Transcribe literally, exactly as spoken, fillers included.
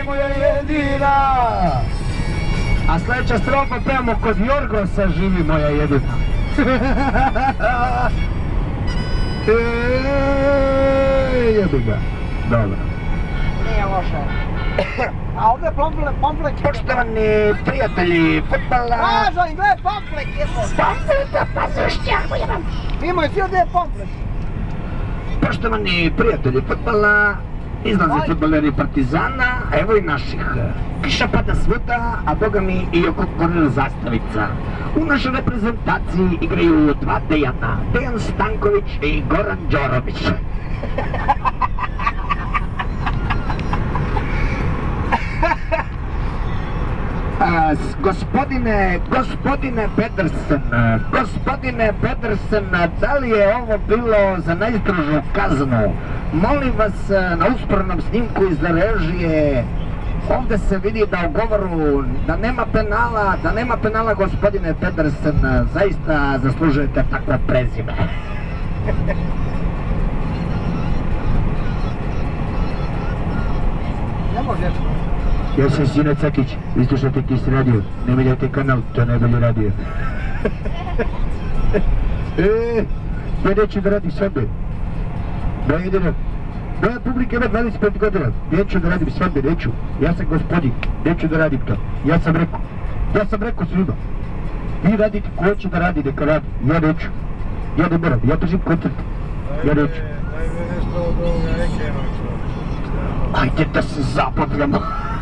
moja jedina. A sljedeća strofa pevamo kod Jorgosa, živi moja jedina. Eee, jebi ga. Dobro. Nije loše. A ovdje pamflet, pamflet... Poštovani prijatelji futbala... Važan, gledaj pamflet, jedno! Pamfleta, pa zaštjaku jedan! Imaju svi ovdje pamflet! Poštovani prijatelji futbala, izlazi futbaleri Partizana, a evo i naših. Kiša pada svuda, a boga mi i oko korner zastavica. U našoj reprezentaciji igraju dva Dejana, Dejan Stanković i Goran Đorović. Gospodine, gospodine Pedersen, gospodine Pedersen, da li je ovo bilo za najstrožu kaznu? Molim vas, na uspornom snimku iz režije, ovdje se vidi da u govoru da nema penala, da nema penala, gospodine Pedersen, zaista zaslužujete takvo prezime. Ne možeš. Ja sam Sino Cakić, vi slušate Kiss radio, ne mijenjajte kanal, to je najbolji radio. Eee, ja neću da radim svadbe. Da jedino, moja publika ima dvadeset pet godina, neću da radim svadbe, neću. Ja sam gospodin, neću da radim to. Ja sam rekao, ja sam rekao svima. Vi radite ko hoće da radi, neka radi, ja neću. Ja ne moram, ja držim koncert, ja neću. Daj me nešto od ovoga Ekema. Ajde da se zabavljamo.